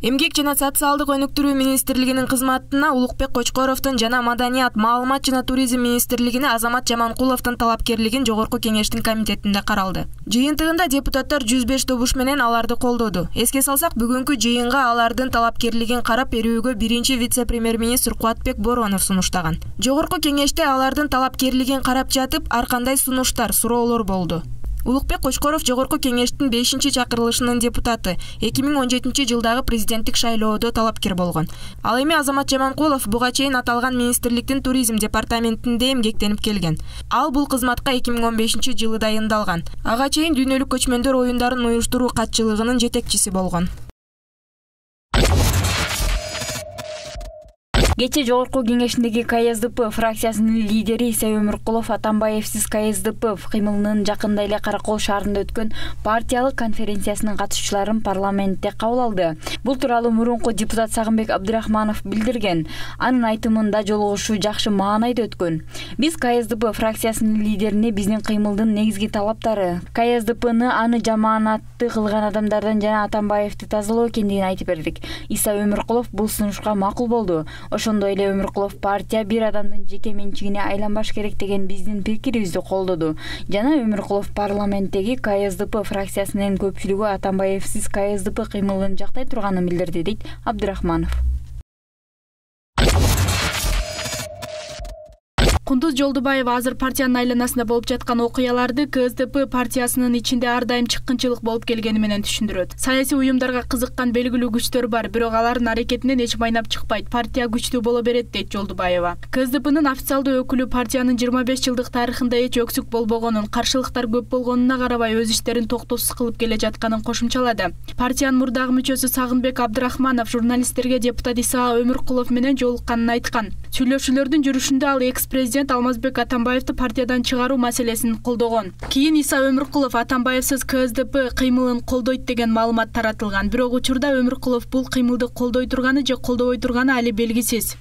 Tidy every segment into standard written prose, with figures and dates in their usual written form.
Эмгек жана социалдык өнүктүрүү министрлигинин кызматына Улукбек Кочкоровдун жана Маданият, маалымат жана туризм министрлигине Азамат Жаманкуловдун талапкерлигин Жогорку кеңештин комитетинде каралды. Жыйынтыгында депутаттар 105 добуш менен аларды колдоду. Эске салсак, бүгүнкү жыйынга алардын талапкерлигин карап берүүгө биринчи вице-премьер-министр Кубатбек Боронов сунуштаган. Жогорку кеңеште алардын талапкерлигин карап жатып, ар кандай сунуштар, суроолор болду. Улукбек Кочкоров Жогорку кеңештин 5-чакырылышынын депутаты, 2017 жылдагы президенттик шайлоодо талапкер болгон. Ал эми Азамат Жаманкулов буга чейин аталган министрликтин туризм департаментинде эмгектенип келген. Ал бул кызматка 2015 жылы дайындалган. Ага чейин дүйнөлүк көчмөндөр оюндарын уюштуруу катчылыгынын жетекчиси болгон. Кече Жогорку кеңешиндеги КСДП фракциясынын лидери Иса Өмүркулов Атамбаевсиз КСДП кыймылынын жакында эле Каракол шаарында өткөн партиялык конференциясынын катышуучуларын парламентте кабыл алды. Бул тууралуу мурунку депутат Сагынбек Абдырахманов билдирген. Анын айтымында жолугушуу жакшы маанайда өткөн. Биз КСДП фракциясынын лидерине биздин кыймылдын негизги талаптары, КСДПны аны жамаанатты кылган адамдардан жана Атамбаевди тазалоо экендигин айтып бердик. Иса Өмүркулов бул сунушка макул болду. Ошондой эле Өмүркулов партия бир адамдын жеке менчигине айланбаш керек деген биздин пикирибизди колдоду. Жана Өмүркулов парламенттеги КСДП фракциясынын көпчүлүгү Атамбаевсиз КСДП кыймылын жактай турганын билдирди, дейт Абдырахманов. Кундуз Жолдубаева азыр партиянын айланасында болуп жаткан окуяларды КСДП партиясынын ичинде ар дайым чыккынчылык болуп келгени менен түшүндүрөт. Саясий уюмдарга кызыккан белгилүү күчтөр бар, бирок алардын аракетинен эч майнап чыкпайт. Партия күчтүү боло берет, дейт Жолдубаева. КСДПнын официалдуу өкүлү партиянын 25 жылдык тарыхында эч өксүк болбогонун, каршылыктар көп болгонуна карабай өз иштерин токтоосуз кылып келе жатканын кошумчалады. Партиянын мурдагы мүчөсү Сагынбек Абдырахманов журналисттерге депутат Иса Өмүркулов менен жолукканын айткан. Сүйлөшүүлөрдүн жүрүшүндө ал экс-президент Алмазбек Атамбаевди партиядан чыгаруу маселесин колдогон. Кийин Иса Өмүркулов Атамбаевсиз КСДП кыймылын колдойт деген маалымат таратылган. Бирок учурда Өмүркулов бул кыймылды колдой турганы же колдобой турганы али белгисиз.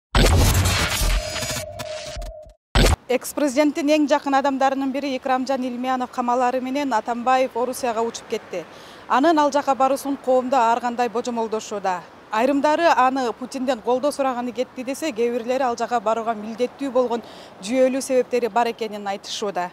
Экс-президенттин эң жакын адамдарынын бири Икрамжан Илмиянов камалары менен Атамбаев Орусияга учуп кетти. Анын ал жака баруусун коомдо ар кандай божомолдошууда. Айрымдары аны Путинден колдоо сураганы кетти десе, кээ бирлери ал жака барууга милдеттүү болгон жүйөлүү себептери бар экенин айтышууда.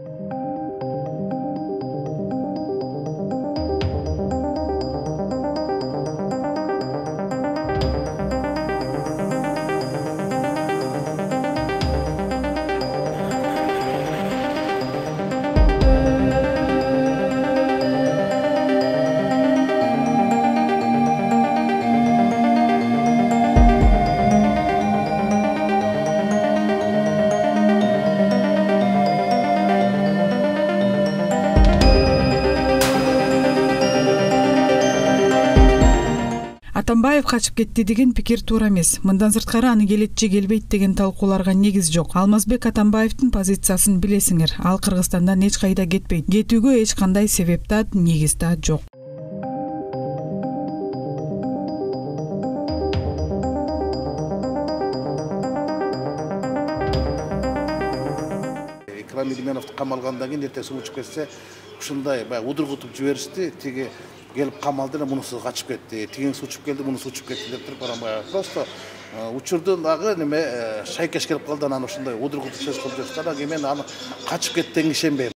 Атамбаев качып кетти деген пикир туура эмес. Мындан сырткары аны келет же келбейт деген талкууларга негиз жок. Алмазбек Атамбаевдин позициясын билесиңер. Ал Кыргызстандан эч кайда кетпейт. Кетүүгө эч кандай себеп да, негиз да жок. Икрам Илмиановду камалгандан кийин эртеси учуп кетсе, ушундай баягы удургутуп жиберишти. Тиги келип камалды, мунусу качып кетти, тигиңси учуп келди, мунусу учуп кетти деп туруп баягы просто учурдун дагы неме шайкеш келип калды, анан ушундай удургутуп сөз кылып жүрүштү. Анан кийин мен аны качып кетти деген ишенбейм.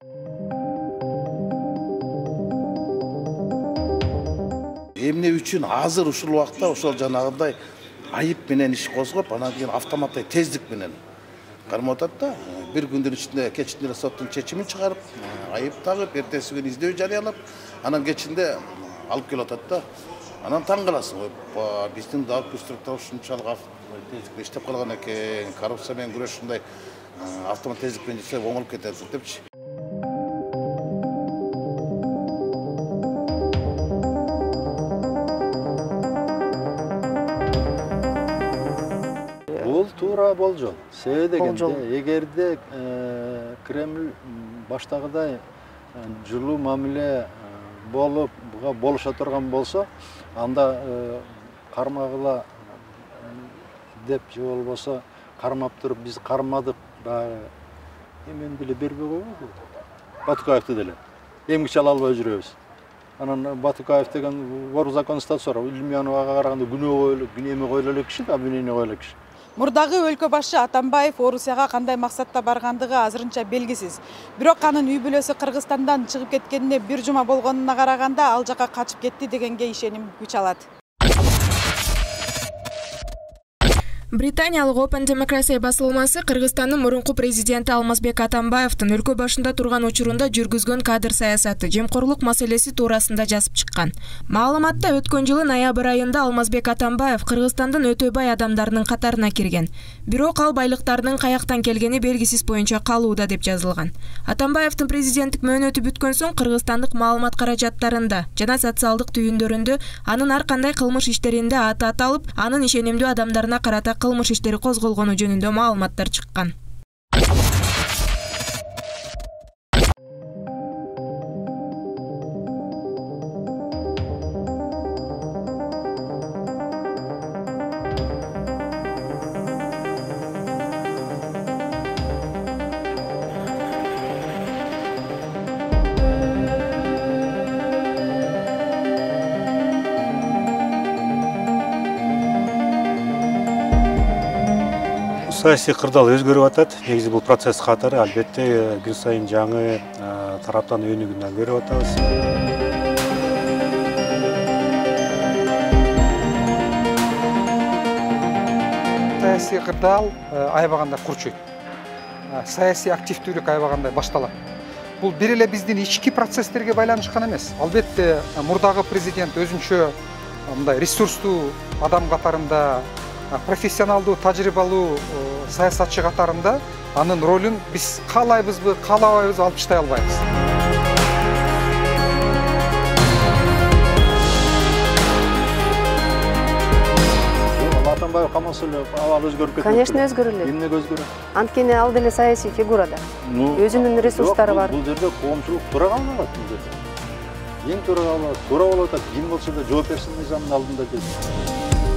Эмне үчүн азыр ушул убакта ошол жанагындай айып менен иш козгоп, анан кийин автоматтай тездик менен кармап атат да. Бир күндүн ичинде кечинде эле соттун чечимин чыгарып, айып тагып, эртеси күнү издөө жарыялап, анан кечинде алып келип атат да. Анан таң каласың, биздин дагы структура ушунчалык тездикте иштеп калган экен, коррупция менен күрөш ушундай автомат тездик менен жүрсө оңолуп кетет депчи. Бул туура болжол. Себеби дегенде, эгерде Кремль баштагыдай жылуу мамиле болуп, буга болуша турган болсо, анда кармагыла деп же болбосо кармап туруп биз кармадык баягы эмен деле бербей койбойбу. Батукаевди деле эмгиче ала албай жүрөбүз. анан Батукаев деген вор законстатуция бар. Ильмяновага караганда күнөөмө коюла элек киши, обвинение коюла элек киши. Мурдагы өлкө башы Атамбаев Орусияга кандай максатта баргандыгы азырынча белгисиз. Бирок анын үй бүлөсү Кыргызстандан чыгып кеткенине бир жума болгонуна караганда ал жака качып кетти дегенге ишеним күч алат. Британиялык Open Democracy басылмасы Кыргызстандын мурунку президенти Алмазбек Атамбаевдин өлкө башында турган учурунда жүргүзгөн кадр саясаты, жемкорлук маселеси туурасында жазып чыккан. Маалыматта өткөн жылы ноябрь айында Алмазбек Атамбаев Кыргызстандын өтө бай адамдарынын катарына кирген. Бирок ал байлыктардын каяктан келгени белгисиз боюнча калууда деп жазылган. Атамбаевдин президенттик мөөнөтү бүткөн соң кыргызстандык маалымат каражаттарында жана социалдык түйүндөрүндө анын ар кандай кылмыш иштеринде аты аталып, анын ишенимдүү адамдарына карата кылмыш иштери козголгону жөнүндө маалыматтар чыккан. Саясий кырдаал өзгөрүп атат. Негизи бул процесс катары албетте күн сайын жаңы тараптан өнүгүүнү көрүп атабыз. Саясий кырдаал аябагандай курчуйт. Саясий активдүүлүк аябагандай башталат. Бул бир эле биздин ички процесстерге байланышкан эмес. Албетте мурдагы президент өзүнчө мындай ресурстуу адам катарында, профессионалдуу, тажрыйбалуу саясатчы катарында анын ролун биз каалайбызбы, каалабайбызбы алып таштай албайбыз. Атамбаев камалса эле абал өзгөрүп кетти. Конечно, өзгөрүлөт. Эмнеге өзгөрөт? Анткени ал деле саясий фигура да. Өзүнүн ресурстары бар. Бул жерде коомчулук туура калбайт бул жерде. Эң туура калбайт. Туура болуп атат. Ким болсо да жооп берсин мыйзамдын алдында келсин.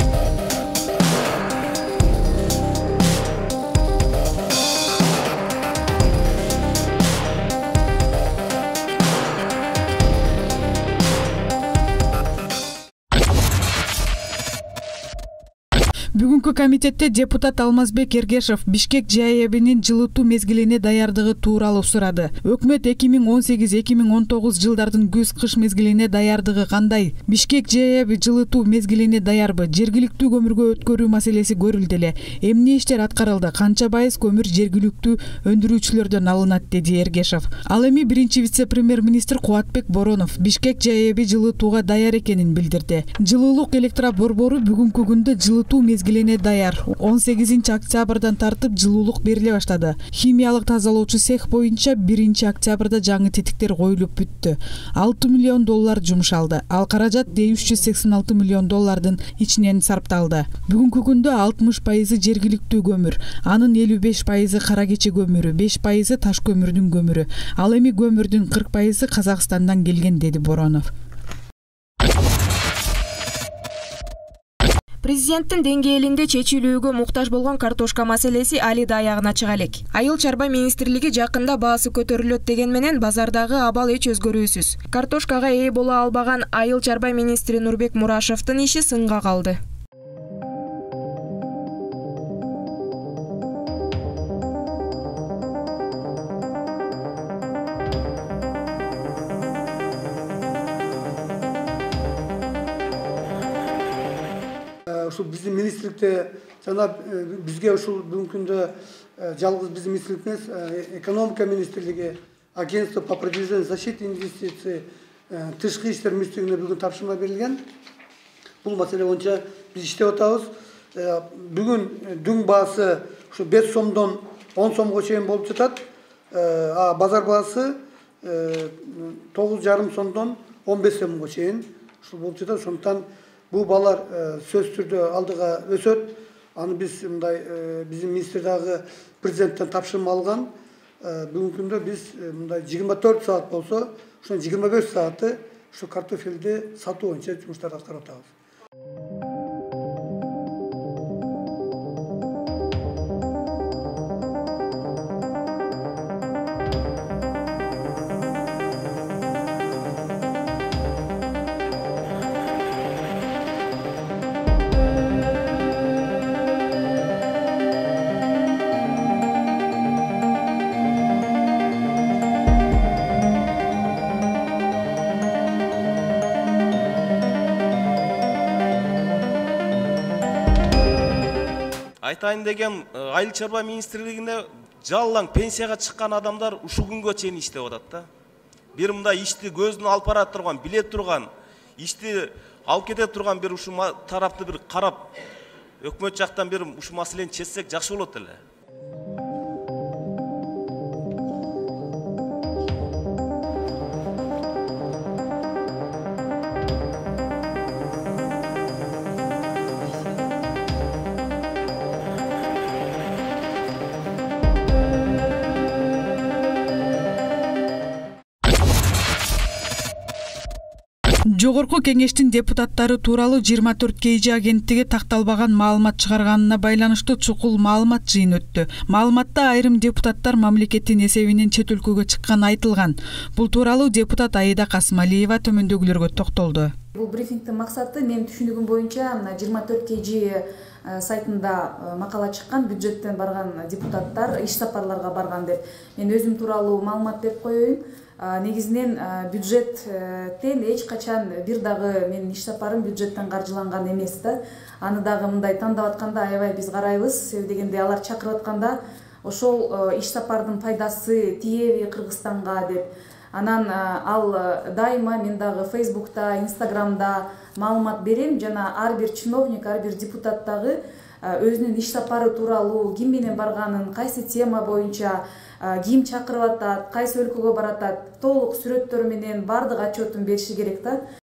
Бүгүнкү комитетте депутат Алмазбек Эргешев Бишкек ЖАЭБинин жылытуу мезгилине даярдыгы тууралуу сурады. Өкмөт 2018-2019 жылдардын күз-кыш мезгилине даярдыгы кандай? Бишкек ЖАЭБ жылытуу мезгилине даярбы? Жергиликтүү көмүргө өткөрүү маселеси көрүлдү эле. Эмне иштер аткарылды? Канча пайыз көмүр жергиликтүү өндүрүүчүлөрдөн алынат, деди Эргешев. Ал эми биринчи вице-премьер-министр Кубатбек Боронов Бишкек ЖАЭБ жылытууга даяр экенин билдирди. Жылуулук электроборбору бүгүнкү күндө жылытуу мезгилине даяр. 18-октябрдан тартып жылуулук бериле баштады. Химиялык тазалоочу цех боюнча 1-октябрда жаңы тетиктер коюлуп бүттү. 6 миллион доллар жумшалды. Ал каражат 386 миллион доллардын ичинен сарпталды. Бүгүнкү күндө 60% жергиликтүү көмүр, анын 55% кара кече көмүрү, 5% таш көмүрдүн көмүрү. Ал эми көмүрдүн 40% Казакстандан келген, деди Боронов. Президенттин деңгээлинде чечилүүгө муктаж болгон картошка маселеси али да аягына чыга элек. Айыл чарба министрлиги жакында баасы көтөрүлөт деген менен базардагы абал эч өзгөрүүсүз. Картошкага ээ боло албаган айыл чарба министри Нурбек Мурашевдин иши сынга калды. Ушул биздин министрликте жана бизге ушул бүгүнкү күндө жалгыз биздин министрлик эмес, экономика министрлиги, агентство по продвижению защиты инвестиций, тышкы иштер министрлигине бүгүн тапшырма берилген. Бул маселе боюнча биз иштеп атабыз. Бүгүн дүң баасы ушу 5 сомдон 10 сомго чейин болуп жатат. Базар баасы 9,5 сомдон 15 сомго чейин ушул болуп жатат. Ошондуктан бул балар сөзсүз түрдө алдыга өсөт. Аны биз мындай биздин министр дагы президенттен тапшырма алган. Бүгүнкү күндө биз мындай 24 саат болсо, ошон 25 сааты ушу картофелди сатуу боюнча жумуштарды аткарып атабыз. айтайын деген айыл чарба министрлигинде жалаң пенсияга чыккан адамдар ушул күнгө чейин иштеп атат да. Бир мындай ишти көзүнө алып бара турган, биле турган, ишти алып кете турган бир ушул тарапты бир карап, өкмөт жактан бир ушул маселени чечсек жакшы болот эле. Жогорку кеңештин депутаттары тууралуу 24 KG агенттиги такталбаган маалымат чыгарганына байланыштуу чукул маалымат жыйын өттү. Маалыматта айрым депутаттар мамлекеттин эсебинен чет өлкөгө чыкканы айтылган. Бул тууралуу депутат Аида Касымалиева төмөндөгүлөргө токтолду. Бул брифингдин максаты менин түшүнүгүм боюнча 24 KG сайтында макала чыккан, бюджеттен барган депутаттар иш сапарларга барган деп. Мен өзүм тууралуу маалымат берип коеюн. Негизинен бюджеттен эч качан бир дагы менин иш сапарым бюджеттен каржыланган эмес да. Аны дагы мындай тандап атканда аябай биз карайбыз, себеби дегенде алар чакырып атканда ошол иш сапардын пайдасы тиеби Кыргызстанга деп. Анан ал дайыма мен дагы Facebook'та, Instagram'да маалымат берем, жана ар бир чиновник, ар бир депутат дагы өзүнүн иш сапары тууралуу, ким менен барганын, кайсы тема боюнча, ким чакырып атат, кайсы өлкөгө баратат, толук сүрөттөр менен бардык отчетун бериши керек да.